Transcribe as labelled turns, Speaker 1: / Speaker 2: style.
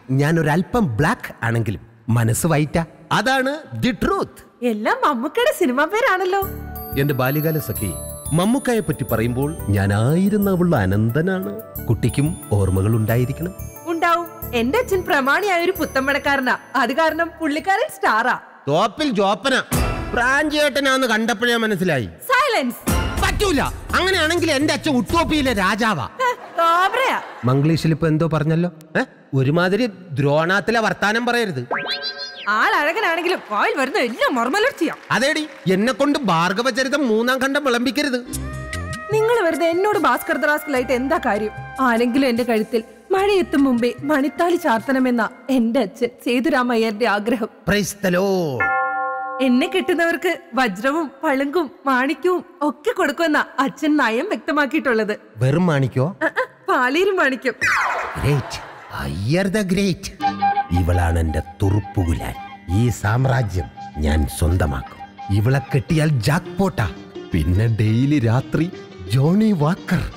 Speaker 1: ഞാൻ ഒരല്പം ബ്ലാക്ക് ആണെങ്കിലും മനസ്സ് വൈറ്റാ. അതാണ് ദി ട്രൂത്ത്.
Speaker 2: എല്ലാം മമ്മൂക്കയുടെ സിനിമ പേരാണല്ലോ.
Speaker 1: എന്റെ ബാല്യകാല സഖി, മമ്മൂക്കയെ പറ്റി പറയുമ്പോൾ ഞാൻ ആയിരുന്നവളുള്ള അനന്തനാണ്. കുട്ടിക്കും ഓർമ്മകൾ ഉണ്ടായിരിക്കണം.
Speaker 2: ഉണ്ടാവും. എന്റെ അച്ഛൻ പ്രമാണിയായ ഒരു പുത്തമ്പടക്കാരനാ. അത് കാരണം പുള്ളിക്കാരൻ സ്റ്റാറാ.
Speaker 1: തോപ്പിൽ ജോപ്പന പ്രാഞ്ചേട്ടനാന്ന് കണ്ടപ്പോഴേ മനസ്സിലായി.
Speaker 2: സൈലൻസ്.
Speaker 1: പറ്റൂല. അങ്ങനെയാണെങ്കിൽ എന്റെ അച്ഛൻ ഉട്ടോപ്പിയിലെ രാജാവാ.
Speaker 2: മംഗ്ലീഷിൽ
Speaker 1: ഇപ്പൊ എന്തോ പറഞ്ഞല്ലോ. ഒരുമാതിരി ദ്രോണാത്തിലെ വർത്താനം പറയരുത്.
Speaker 2: ആളഴകനാണെങ്കിലും വായിൽ വരുന്ന എല്ലാം മർമലർച്ചയാ.
Speaker 1: അതേടി, എന്നെ കൊണ്ട് ഭാർഗവചരിതം 3-ാം ഖണ്ഡം വിളമ്പിക്കരുത്.
Speaker 2: നിങ്ങൾ വെറുതെ എന്നോട് ഭാസ്കർ ദറാസ്കലായിട്ട് എന്താ കാര്യം? ആരെങ്കിലും എന്റെ കഴുത്തിൽ മഴയെത്തും മുമ്പേ മണിത്താലി ചാർത്തണമെന്ന എന്റെ അച്ഛൻ സേതുരാമയ്യരുടെ ആഗ്രഹം. എന്നെ കിട്ടുന്നവർക്ക് വജ്രവും പളുങ്കും മാണിക്യവും ഒക്കെ കൊടുക്കുമെന്ന അച്ഛൻ നയം വ്യക്തമാക്കിയിട്ടുള്ളത്.
Speaker 1: വെറും മാണിക്കോ?
Speaker 2: പാലേരും മാണിക്യം.
Speaker 1: ഇവളാണ് എന്റെ തുറുപ്പുകുലാൻ. ഈ സാമ്രാജ്യം ഞാൻ സ്വന്തമാക്കും. ഇവളെ കെട്ടിയാൽ ജാക്ക്പോട്ടാ. പിന്നെ ഡെയിലി രാത്രി ജോണി വാക്കർ.